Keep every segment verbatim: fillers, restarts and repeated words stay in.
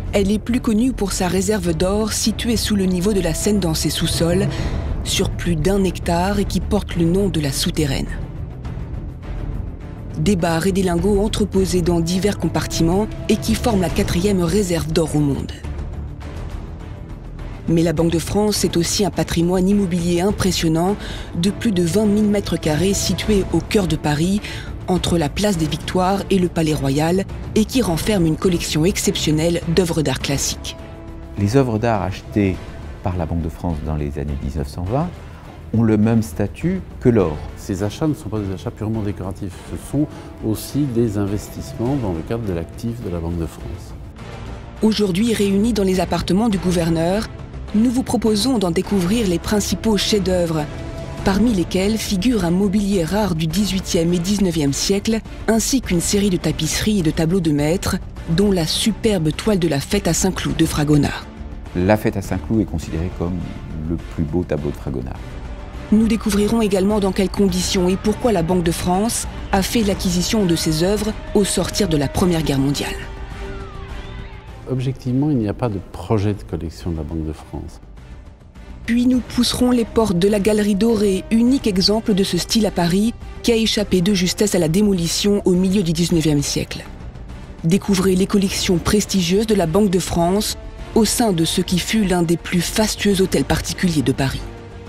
Elle est plus connue pour sa réserve d'or située sous le niveau de la Seine dans ses sous-sols, sur plus d'un hectare et qui porte le nom de la Souterraine. Des barres et des lingots entreposés dans divers compartiments et qui forment la quatrième réserve d'or au monde. Mais la Banque de France est aussi un patrimoine immobilier impressionnant de plus de vingt mille mètres carrés situé au cœur de Paris, entre la place des Victoires et le Palais Royal, et qui renferme une collection exceptionnelle d'œuvres d'art classiques. Les œuvres d'art achetées par la Banque de France dans les années mille neuf cent vingt ont le même statut que l'or. Ces achats ne sont pas des achats purement décoratifs, ce sont aussi des investissements dans le cadre de l'actif de la Banque de France. Aujourd'hui réunis dans les appartements du gouverneur, nous vous proposons d'en découvrir les principaux chefs-d'œuvre, parmi lesquels figure un mobilier rare du dix-huitième et dix-neuvième siècle, ainsi qu'une série de tapisseries et de tableaux de maître, dont la superbe toile de la Fête à Saint-Cloud de Fragonard. La Fête à Saint-Cloud est considérée comme le plus beau tableau de Fragonard. Nous découvrirons également dans quelles conditions et pourquoi la Banque de France a fait l'acquisition de ces œuvres au sortir de la Première Guerre mondiale. Objectivement, il n'y a pas de projet de collection de la Banque de France. Puis nous pousserons les portes de la Galerie Dorée, unique exemple de ce style à Paris, qui a échappé de justesse à la démolition au milieu du dix-neuvième siècle. Découvrez les collections prestigieuses de la Banque de France au sein de ce qui fut l'un des plus fastueux hôtels particuliers de Paris.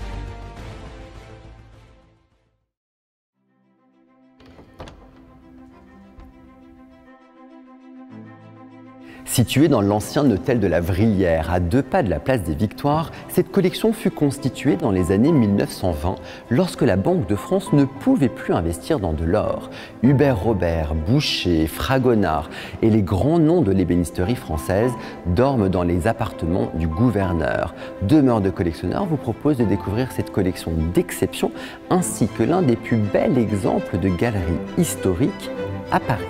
Située dans l'ancien hôtel de la Vrillière, à deux pas de la place des Victoires, cette collection fut constituée dans les années mille neuf cent vingt, lorsque la Banque de France ne pouvait plus investir dans de l'or. Hubert Robert, Boucher, Fragonard et les grands noms de l'ébénisterie française dorment dans les appartements du gouverneur. Demeure de collectionneurs vous propose de découvrir cette collection d'exception, ainsi que l'un des plus bels exemples de galeries historiques à Paris.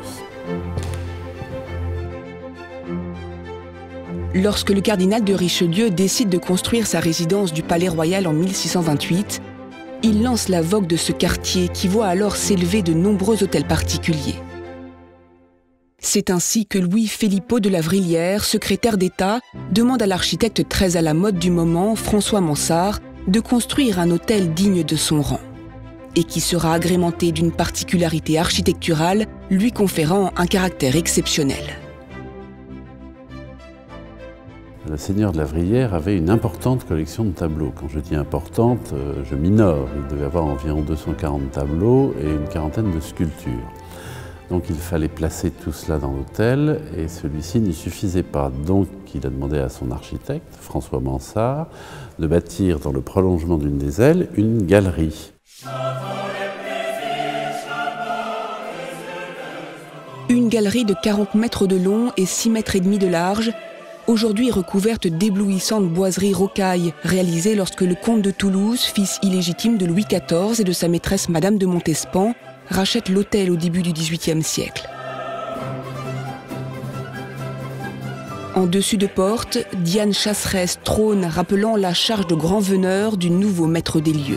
Lorsque le cardinal de Richelieu décide de construire sa résidence du Palais Royal en mille six cent vingt-huit, il lance la vogue de ce quartier qui voit alors s'élever de nombreux hôtels particuliers. C'est ainsi que Louis Philippot de la Vrillière, secrétaire d'État, demande à l'architecte très à la mode du moment, François Mansart, de construire un hôtel digne de son rang, et qui sera agrémenté d'une particularité architecturale lui conférant un caractère exceptionnel. Le seigneur de la Vrillière avait une importante collection de tableaux. Quand je dis importante, je minore. Il devait avoir environ deux cent quarante tableaux et une quarantaine de sculptures. Donc il fallait placer tout cela dans l'hôtel et celui-ci n'y suffisait pas. Donc il a demandé à son architecte, François Mansart, de bâtir dans le prolongement d'une des ailes une galerie. Une galerie de quarante mètres de long et six mètres et demi de large, aujourd'hui recouverte d'éblouissantes boiseries rocailles, réalisées lorsque le comte de Toulouse, fils illégitime de Louis quatorze et de sa maîtresse Madame de Montespan, rachète l'hôtel au début du dix-huitième siècle. En dessus de porte, Diane chasseresse trône rappelant la charge de grand veneur du nouveau maître des lieux.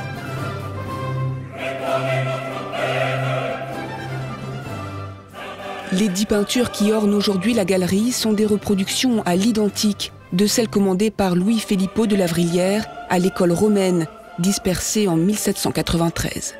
Les dix peintures qui ornent aujourd'hui la galerie sont des reproductions à l'identique de celles commandées par Louis Philippot de la Vrillière à l'école romaine, dispersée en mille sept cent quatre-vingt-treize.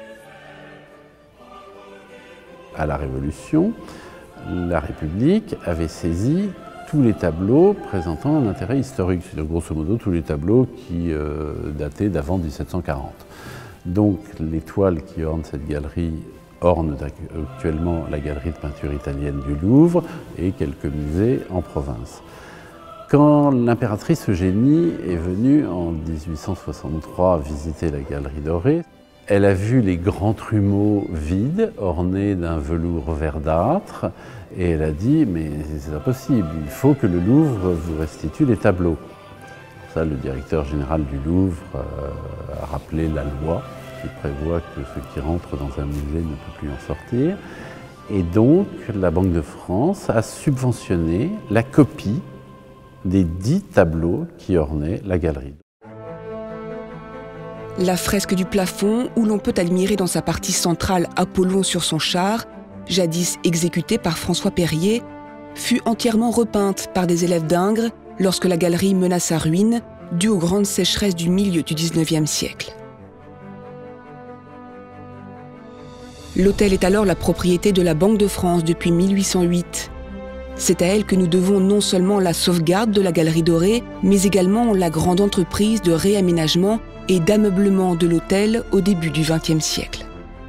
À la Révolution, la République avait saisi tous les tableaux présentant un intérêt historique, c'est-à-dire grosso modo tous les tableaux qui euh, dataient d'avant mille sept cent quarante. Donc les toiles qui ornent cette galerie ornent actuellement la galerie de peinture italienne du Louvre et quelques musées en province. Quand l'impératrice Eugénie est venue en mille huit cent soixante-trois visiter la galerie dorée, elle a vu les grands trumeaux vides, ornés d'un velours verdâtre, et elle a dit « mais c'est impossible, il faut que le Louvre vous restitue les tableaux ». Pour ça, le directeur général du Louvre euh, a rappelé la loi qui prévoit que ce qui rentre dans un musée ne peut plus en sortir. Et donc, la Banque de France a subventionné la copie des dix tableaux qui ornaient la galerie. La fresque du plafond, où l'on peut admirer dans sa partie centrale Apollon sur son char, jadis exécuté par François Perrier, fut entièrement repeinte par des élèves d'Ingres lorsque la galerie mena sa ruine, due aux grandes sécheresses du milieu du dix-neuvième siècle. L'hôtel est alors la propriété de la Banque de France depuis mille huit cent huit. C'est à elle que nous devons non seulement la sauvegarde de la Galerie Dorée, mais également la grande entreprise de réaménagement et d'ameublement de l'hôtel au début du vingtième siècle.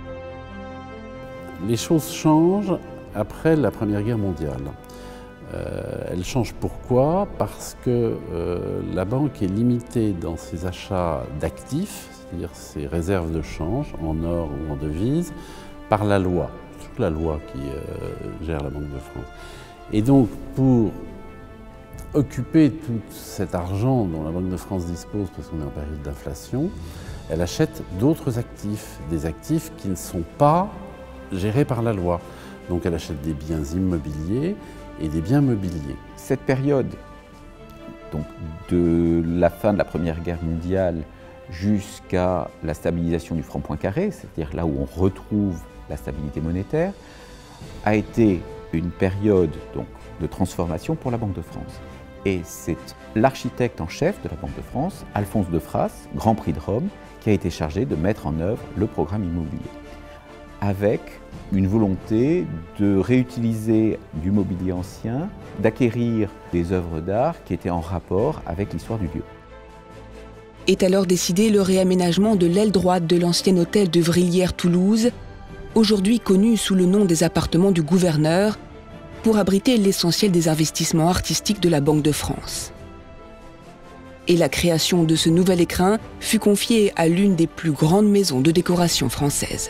Les choses changent après la Première Guerre mondiale. Euh, elles changent pourquoi? Parce que euh, la banque est limitée dans ses achats d'actifs, c'est-à-dire ses réserves de change en or ou en devises, par la loi. C'est toute la loi qui euh, gère la Banque de France. Et donc, pour occuper tout cet argent dont la Banque de France dispose, parce qu'on est en période d'inflation, elle achète d'autres actifs, des actifs qui ne sont pas gérés par la loi. Donc elle achète des biens immobiliers et des biens mobiliers. Cette période, donc de la fin de la Première Guerre mondiale jusqu'à la stabilisation du franc Poincaré, c'est-à-dire là où on retrouve la stabilité monétaire, a été une période donc, de transformation pour la Banque de France. Et c'est l'architecte en chef de la Banque de France, Alphonse de Frasse, Grand Prix de Rome, qui a été chargé de mettre en œuvre le programme immobilier, avec une volonté de réutiliser du mobilier ancien, d'acquérir des œuvres d'art qui étaient en rapport avec l'histoire du lieu. Est alors décidé le réaménagement de l'aile droite de l'ancien hôtel de Vrillières-Toulouse, aujourd'hui connu sous le nom des appartements du gouverneur, pour abriter l'essentiel des investissements artistiques de la Banque de France. Et la création de ce nouvel écrin fut confiée à l'une des plus grandes maisons de décoration françaises.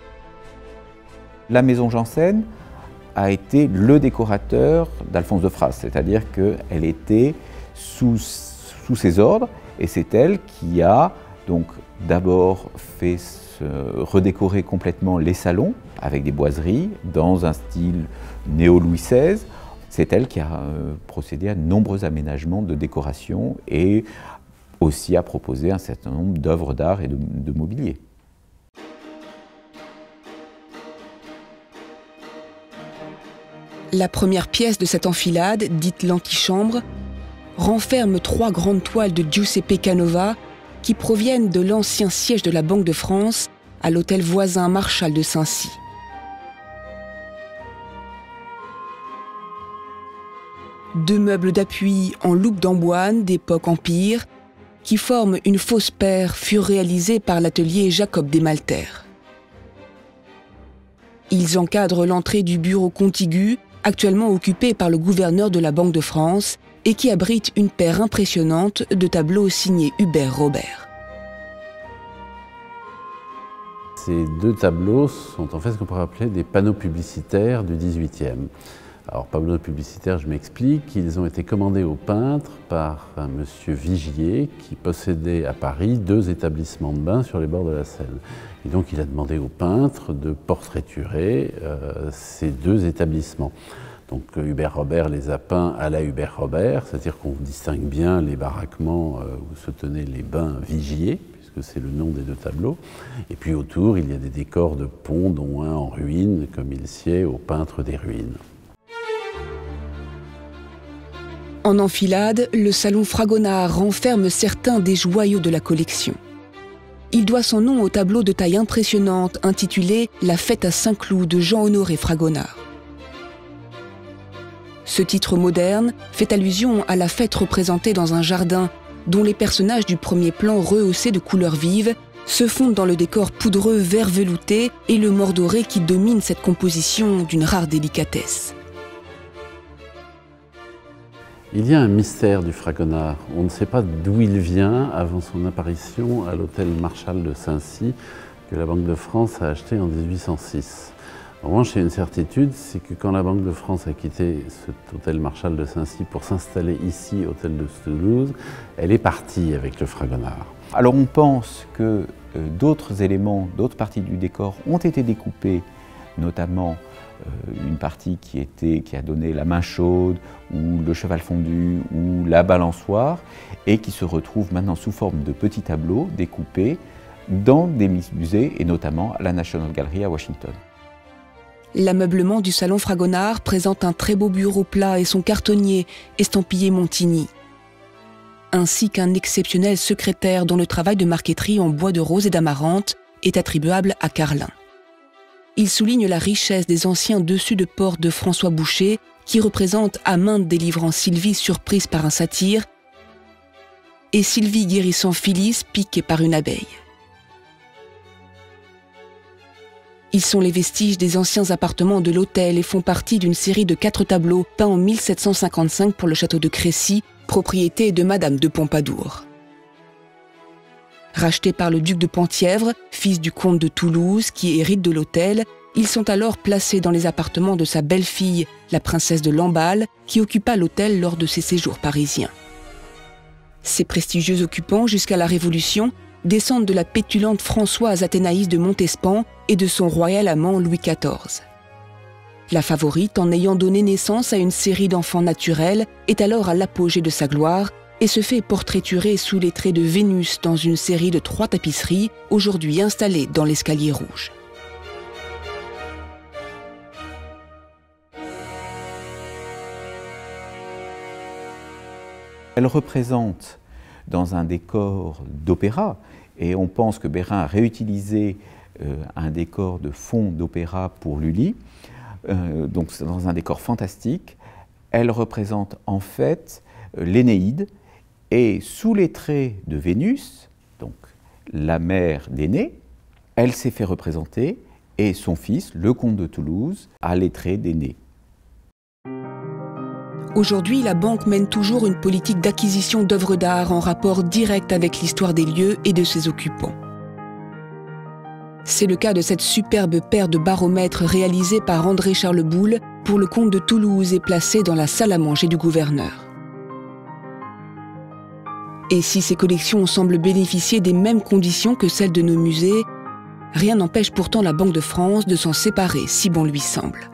La maison Janssen a été le décorateur d'Alphonse de Frasse, c'est-à-dire qu'elle était sous, sous ses ordres, et c'est elle qui a donc d'abord fait se redécorer complètement les salons avec des boiseries dans un style néo-Louis seize. C'est elle qui a euh, procédé à de nombreux aménagements de décoration et aussi a proposé un certain nombre d'œuvres d'art et de, de mobilier. La première pièce de cette enfilade, dite l'antichambre, renferme trois grandes toiles de Giuseppe Canova qui proviennent de l'ancien siège de la Banque de France à l'hôtel voisin Marchal de Saint-Cy. Deux meubles d'appui en loupe d'amboine d'époque Empire qui forment une fausse paire furent réalisés par l'atelier Jacob Desmalter. Ils encadrent l'entrée du bureau contigu, actuellement occupé par le gouverneur de la Banque de France et qui abrite une paire impressionnante de tableaux signés Hubert Robert. Ces deux tableaux sont en fait ce qu'on pourrait appeler des panneaux publicitaires du dix-huitième. Alors, panneaux publicitaires, je m'explique, ils ont été commandés au peintre par un monsieur Vigier qui possédait à Paris deux établissements de bains sur les bords de la Seine. Et donc il a demandé au peintre de portraiturer euh, ces deux établissements. Donc Hubert Robert les a peints à la Hubert Robert, c'est-à-dire qu'on distingue bien les baraquements euh, où se tenaient les bains Vigier, puisque c'est le nom des deux tableaux. Et puis autour, il y a des décors de ponts, dont un en ruine, comme il sied au peintre des ruines. En enfilade, le salon Fragonard renferme certains des joyaux de la collection. Il doit son nom au tableau de taille impressionnante intitulé « La fête à Saint-Cloud » de Jean-Honoré Fragonard. Ce titre moderne fait allusion à la fête représentée dans un jardin dont les personnages du premier plan rehaussés de couleurs vives se fondent dans le décor poudreux vert velouté et le mordoré qui domine cette composition d'une rare délicatesse. Il y a un mystère du Fragonard. On ne sait pas d'où il vient avant son apparition à l'hôtel Marchal de Saint-Cy que la Banque de France a acheté en mille huit cent six. En revanche, il y a une certitude, c'est que quand la Banque de France a quitté cet hôtel Marchal de Saint-Cy pour s'installer ici, hôtel de Toulouse, elle est partie avec le Fragonard. Alors on pense que euh, d'autres éléments, d'autres parties du décor ont été découpées, notamment euh, une partie qui, était, qui a donné la main chaude, ou le cheval fondu, ou la balançoire, et qui se retrouvent maintenant sous forme de petits tableaux découpés dans des musées, et notamment à la National Gallery à Washington. L'ameublement du salon Fragonard présente un très beau bureau plat et son cartonnier estampillé Montigny, ainsi qu'un exceptionnel secrétaire dont le travail de marqueterie en bois de rose et d'amarante est attribuable à Carlin. Il souligne la richesse des anciens dessus de porte de François Boucher, qui représente à maintes délivrant Sylvie surprise par un satyre et Sylvie guérissant Phyllis piquée par une abeille. Ils sont les vestiges des anciens appartements de l'hôtel et font partie d'une série de quatre tableaux peints en mille sept cent cinquante-cinq pour le château de Crécy, propriété de Madame de Pompadour. Rachetés par le duc de Penthièvre, fils du comte de Toulouse, qui hérite de l'hôtel, ils sont alors placés dans les appartements de sa belle-fille, la princesse de Lamballe, qui occupa l'hôtel lors de ses séjours parisiens. Ces prestigieux occupants, jusqu'à la Révolution, descendent de la pétulante Françoise Athénaïs de Montespan et de son royal amant Louis quatorze. La favorite, en ayant donné naissance à une série d'enfants naturels, est alors à l'apogée de sa gloire et se fait portraiturer sous les traits de Vénus dans une série de trois tapisseries, aujourd'hui installées dans l'escalier rouge. Elle représente dans un décor d'opéra, et on pense que Bérain a réutilisé euh, un décor de fond d'opéra pour Lully, euh, donc dans un décor fantastique. Elle représente en fait euh, l'Énéide, et sous les traits de Vénus, donc la mère d'Énée, elle s'est fait représenter, et son fils, le comte de Toulouse, a les traits d'Énée. Aujourd'hui, la banque mène toujours une politique d'acquisition d'œuvres d'art en rapport direct avec l'histoire des lieux et de ses occupants. C'est le cas de cette superbe paire de baromètres réalisée par André Charles Boulle pour le comte de Toulouse et placée dans la salle à manger du gouverneur. Et si ces collections semblent bénéficier des mêmes conditions que celles de nos musées, rien n'empêche pourtant la Banque de France de s'en séparer si bon lui semble.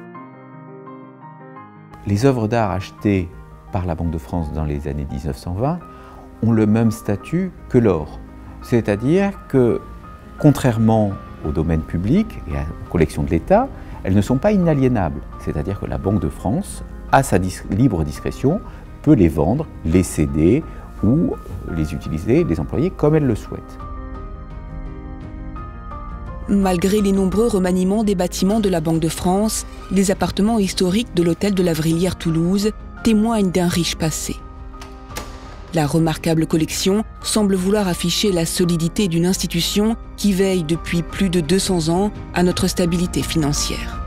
Les œuvres d'art achetées par la Banque de France dans les années mille neuf cent vingt ont le même statut que l'or. C'est-à-dire que, contrairement au domaine public et aux collections de l'État, elles ne sont pas inaliénables. C'est-à-dire que la Banque de France, à sa dis- libre discrétion, peut les vendre, les céder ou les utiliser, les employer comme elle le souhaite. Malgré les nombreux remaniements des bâtiments de la Banque de France, les appartements historiques de l'hôtel de la Vrillière Toulouse témoignent d'un riche passé. La remarquable collection semble vouloir afficher la solidité d'une institution qui veille depuis plus de deux cents ans à notre stabilité financière.